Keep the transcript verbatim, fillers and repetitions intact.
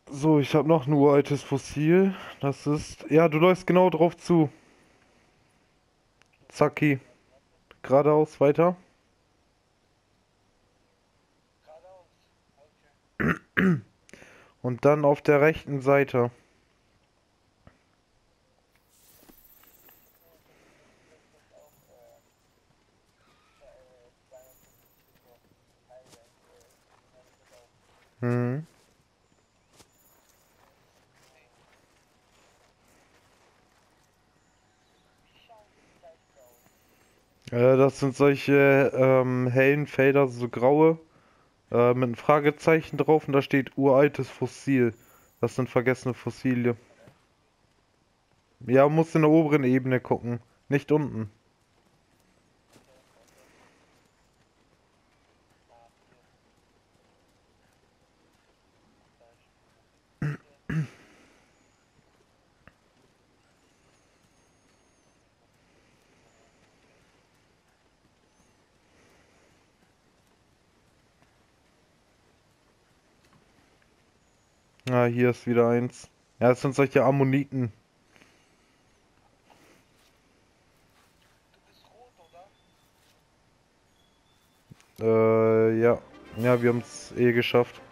So, ich habe noch ein uraltes Fossil. Das ist. Ja, du läufst genau drauf zu. Zacki. Geradeaus weiter. Und dann auf der rechten Seite. Hm. Äh, das sind solche ähm, hellen Felder, so graue, äh, mit einem Fragezeichen drauf und da steht uraltes Fossil. Das sind vergessene Fossilie. Ja, musst in der oberen Ebene gucken, nicht unten. Ah, hier ist wieder eins. Ja, das sind solche Ammoniten. Äh, ja. Ja, wir haben es eh geschafft.